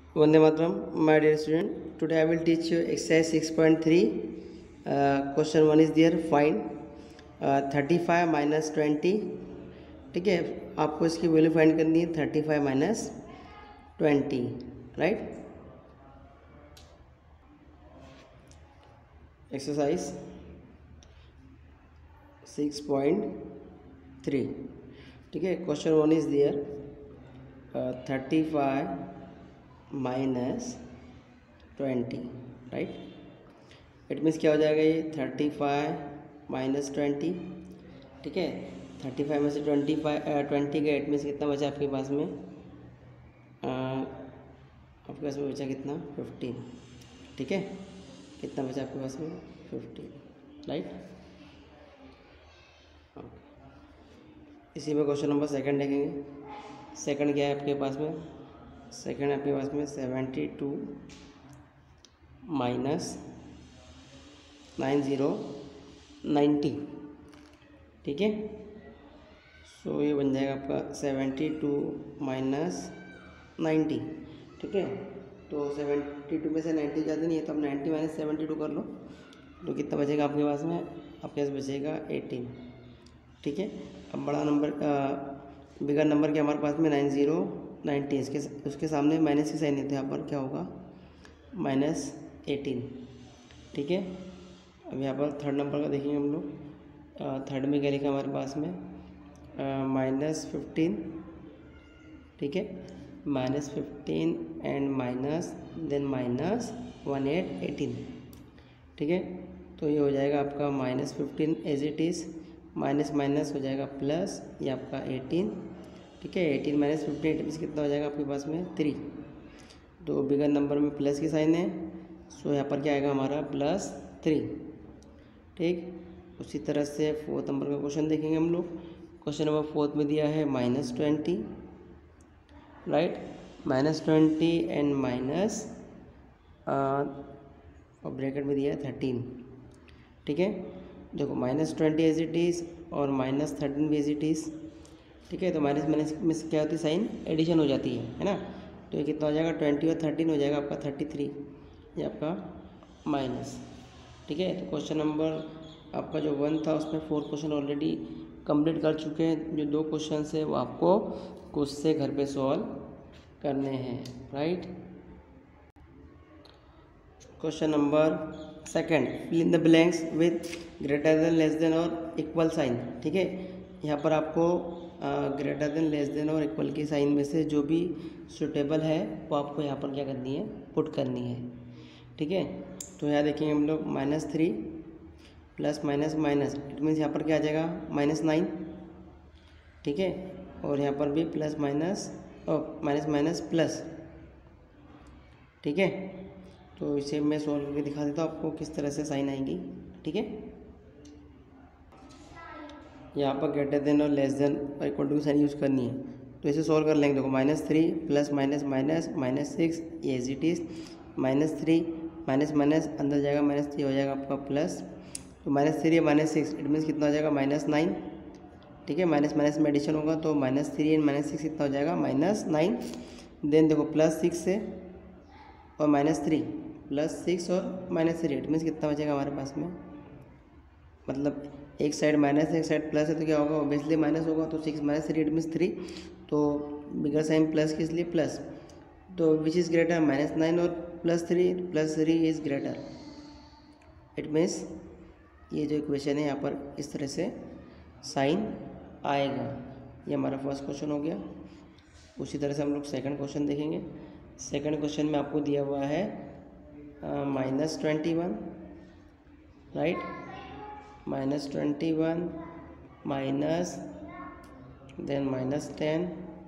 Vande Mataram, my dear student. Today I will teach you exercise 6.3. Question 1 is there. Find 35 minus 20. ठीक है, आपको इसकी value find करनी है 35 minus 20, राइट. एक्सरसाइज 6.3. ठीक है, question 1 is there. 35 minus 20, right. It means क्या हो जाएगा ये 35 माइनस 20. ठीक है, 35 में से 20 गया. इट मीन्स कितना बचा आपके पास में? आपके पास में बचा कितना? 15. ठीक है, कितना बचा आपके पास में? 15, राइट. इसी में क्वेश्चन नंबर सेकंड देखेंगे. सेकंड क्या है आपके पास में? सेकंड आपके पास में 72 माइनस 90. ठीक है, सो ये बन जाएगा आपका 72 माइनस 90. ठीक है, तो 72 में से 90 जाते नहीं है, तो अब 90 माइनस 72 कर लो, तो कितना बचेगा आपके पास में? आपके पास बचेगा 18. ठीक है, अब बड़ा नंबर बिगर नंबर के हमारे पास में 90 उसके सामने माइनस की साइन नहीं थे. यहाँ पर क्या होगा? -18. ठीक है, अब यहाँ पर थर्ड नंबर का देखेंगे हम लोग. थर्ड में क्या लिखा हमारे पास में? -15. ठीक है, -15 एंड माइनस देन -18. ठीक है, तो ये हो जाएगा आपका -15 as it is, minus minus हो जाएगा प्लस, ये आपका 18. ठीक है, 18 माइनस 15 इट मीन्स कितना हो जाएगा आपके पास में? 3. तो बिगर नंबर में प्लस की साइन है, सो यहाँ पर क्या आएगा हमारा? +3. ठीक, उसी तरह से फोर्थ नंबर का क्वेश्चन देखेंगे हम लोग. क्वेश्चन नंबर फोर्थ में दिया है -20, राइट. -20 एंड माइनस और ब्रैकेट में दिया है 13. ठीक है, देखो -20 एज इट इज़ और -13 भी एज इट इज़. ठीक है, तो माइनस माइनस में क्या होती है? साइन एडिशन हो जाती है ना. तो ये कितना हो जाएगा? 20 और 13 हो जाएगा आपका 33, ये आपका माइनस. ठीक है, तो क्वेश्चन नंबर आपका जो 1 था उसमें 4 क्वेश्चन ऑलरेडी कंप्लीट कर चुके हैं. जो 2 क्वेश्चन है वो आपको खुद से घर पे सॉल्व करने हैं, right. Question number second, fill in the blanks with greater than, less than और इक्वल साइन. ठीक है, यहाँ पर आपको ग्रेटर देन, लेस देन और इक्वल की साइन में से जो भी सुटेबल है वो आपको यहाँ पर क्या करनी है? पुट करनी है. ठीक है, तो यहाँ देखेंगे हम लोग -3 plus minus minus, it means यहाँ पर क्या आ जाएगा? -9. ठीक है, और यहाँ पर भी प्लस माइनस और माइनस माइनस प्लस. ठीक है, तो इसे मैं सॉल्व करके दिखा देता हूँ आपको किस तरह से साइन आएंगी. ठीक है, यहाँ पर ग्रेटर देन और लेस देन और इक्वल टू की साइन यूज़ करनी है, तो इसे सॉल्व कर लेंगे. देखो -3 प्लस माइनस माइनस -6 ये as it is, -3 minus minus अंदर जाएगा -3 हो जाएगा आपका प्लस. तो -3 या -6 इट मीन्स कितना हो जाएगा? -9. ठीक है, माइनस माइनस में एडिशन होगा तो -3 एंड -6 कितना हो जाएगा? -9. देन देखो +6 से और -3 +6 और -3 इट मीन्स कितना बचेगा हमारे पास में? मतलब एक साइड माइनस है एक साइड प्लस है, तो क्या होगा? ऑब्वियसली माइनस होगा. तो 6 माइनस 3 इट मीन्स 3. तो बिगर साइन प्लस किस लिए? प्लस. तो विच इज़ ग्रेटर? -9 और +3 इज़ ग्रेटर. इट मीन्स ये जो इक्वेशन है यहाँ पर इस तरह से साइन आएगा. ये हमारा फर्स्ट क्वेश्चन हो गया. उसी तरह से हम लोग सेकंड क्वेश्चन देखेंगे. सेकंड क्वेश्चन में आपको दिया हुआ है -21, राइट. -21 minus then -10.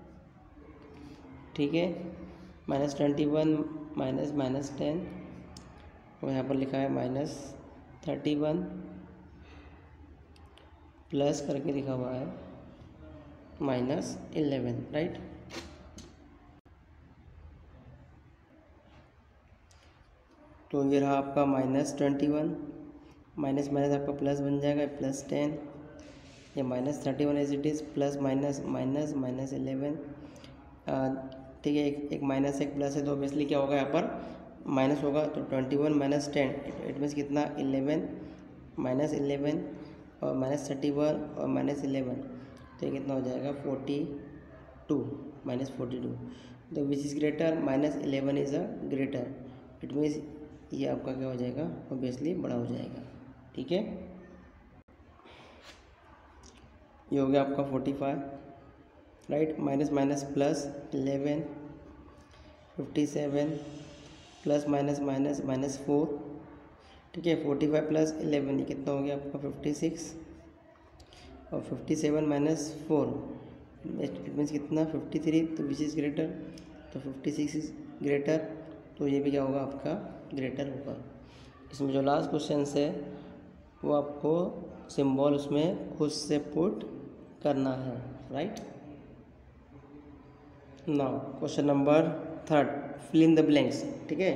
ठीक है, -21 माइनस -10 और यहाँ पर लिखा है -31 प्लस करके लिखा हुआ है -11, राइट. तो ये रहा आपका -21, माइनस माइनस आपका प्लस बन जाएगा +10. या -31 as it is, plus minus minus -11. ठीक है, एक माइनस एक प्लस है, तो ऑब्वियसली क्या होगा यहाँ पर माइनस होगा। तो 21 माइनस 10 इट मीन्स कितना 11 माइनस 11 और माइनस 31 और माइनस 11, तो ये कितना हो जाएगा 42 माइनस 42। तो which is greater minus 11 is a greater, it means ये आपका क्या हो जाएगा ऑब्वियसली बड़ा हो जाएगा। ठीक है, ये हो गया आपका 45, right. Minus minus plus 11, 57 plus minus minus minus 4, ठीक है। 45 प्लस 11 ये कितना हो गया आपका 56 और 57 माइनस 4 इट मीन्स कितना 53, तो विच इज़ ग्रेटर, तो 56 इज ग्रेटर, तो ये भी क्या होगा आपका ग्रेटर होगा। इसमें जो लास्ट क्वेश्चन है वो आपको सिंबल उसमें खुद से पुट करना है, right. Now question number 3, fill in the blanks, ठीक है।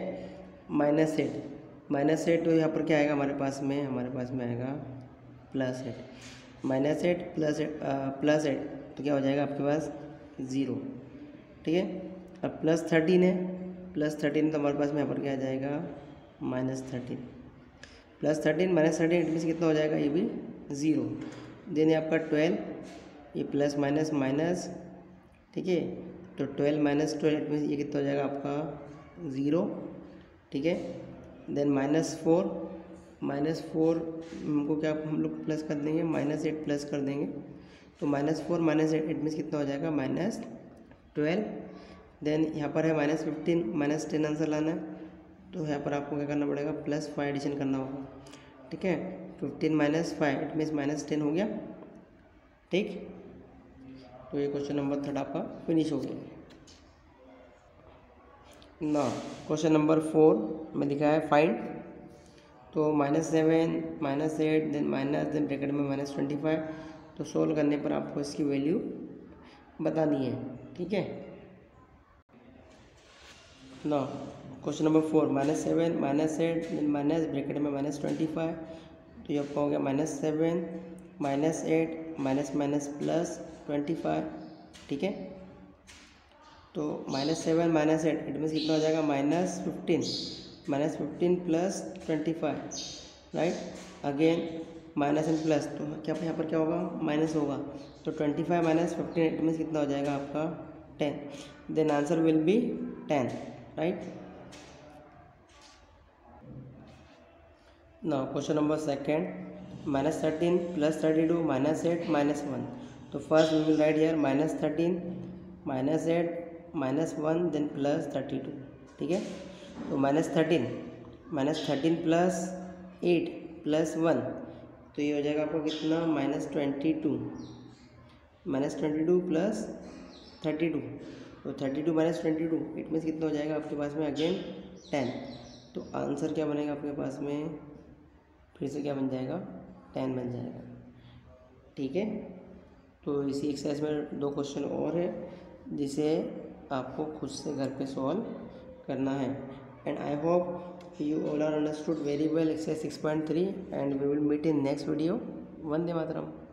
-8 तो यहाँ पर क्या आएगा हमारे पास में आएगा +8, -8 +8 तो क्या हो जाएगा आपके पास 0, ठीक है। अब +13 है, +13 तो हमारे पास में यहाँ पर क्या आ जाएगा -13, +13 -13 इट मीन्स कितना हो जाएगा ये भी 0। देन आपका 12, ये प्लस माइनस माइनस, ठीक है। तो 12 माइनस 12 इट मीन्स ये कितना हो जाएगा आपका 0, ठीक है। देन -4 हमको क्या हम लोग प्लस कर देंगे -8 प्लस कर देंगे, तो -4 -8 इट मीन्स कितना हो जाएगा -12। देन यहाँ पर है -15 -10 आंसर लाना है, तो यहाँ पर आपको क्या करना पड़ेगा +5 एडिशन करना होगा, ठीक है। 15 - 5 इट मीन्स -10 हो गया, ठीक। तो ये क्वेश्चन नंबर 3 आपका फिनिश हो गया ना। क्वेश्चन नंबर 4 में दिखा है फाइंड, तो -7 -8 देन ब्रैकेट में -25, तो सोल्व करने पर आपको इसकी वैल्यू बतानी है, ठीक है ना। Question number 4 -7 -8 then minus bracket में -25, तो ये आपका हो गया -7 -8 माइनस माइनस +25, ठीक है। तो -7 -8 इट मीन्स कितना हो जाएगा -15 plus 25, right. Again minus and plus, तो क्या यहाँ पर क्या होगा माइनस होगा, तो 25 - 15 इट मीन्स कितना हो जाएगा आपका 10, then answer will be 10, right. Now question number 2, -13 + 32 -8 -1, तो first we will write here -13 -8 -1 then +32, ठीक है। तो -13 प्लस 8 प्लस 1, तो ये हो जाएगा आपको कितना -22 प्लस 32, तो 32 - 22 इट मीन्स कितना हो जाएगा आपके पास में अगेन 10, तो आंसर क्या बनेगा आपके पास में फिर से क्या बन जाएगा 10 बन जाएगा, ठीक है। तो इसी एक्सरसाइज में 2 क्वेश्चन और है जिसे आपको खुद से घर पे सॉल्व करना है। And I hope you all are understood very well exercise 6.3 and we will meet in next video. वंदे मातरम।